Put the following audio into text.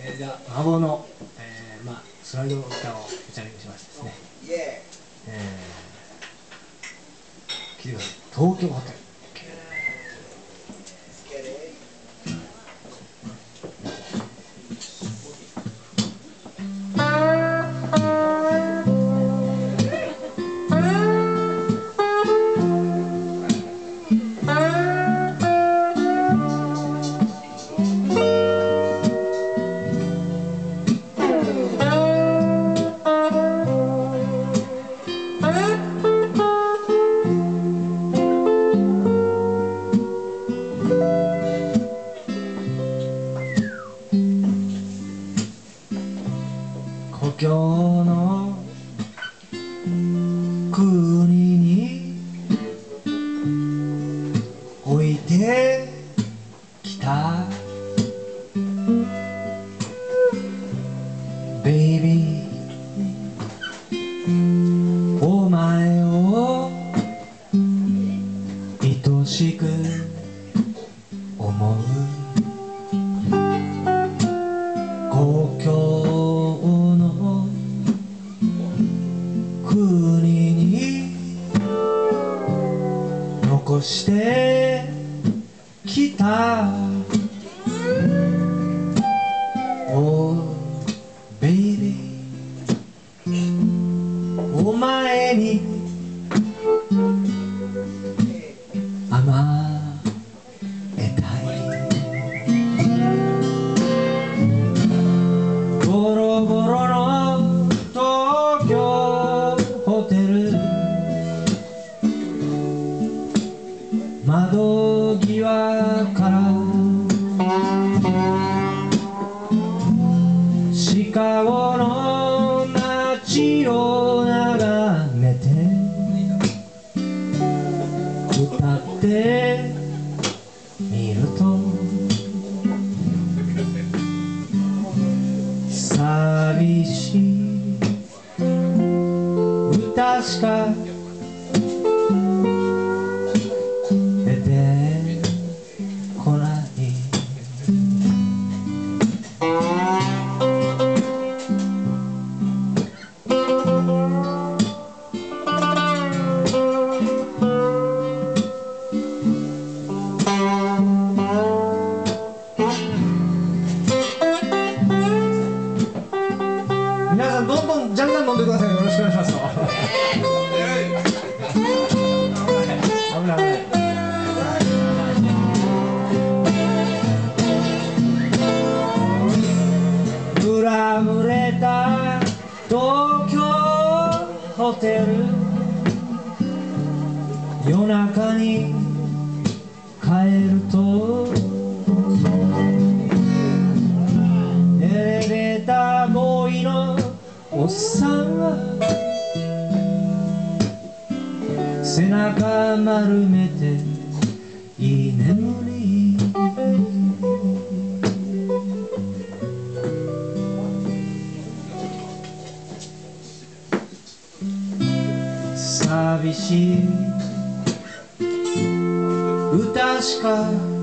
じゃあ孫の、スライド歌をチャレンジしましてですね、聞いてください。東京ホテル。故郷の国に置いてきたベイビー、お前を愛しく思う。故郷の国に残してきたおベイビー、お前に甘えたい。ボロボロの東京ホテル、窓際からシカゴの街を眺めて歌ってみると、寂しい歌しか出てこない。皆さんどんどんじゃんじゃん飲んでください。よろしくお願いします。危ない危ない。裏れた東京ホテル、夜中に帰るとエレベーターボーイのおっさんは背中丸めていい眠り。寂しい歌しか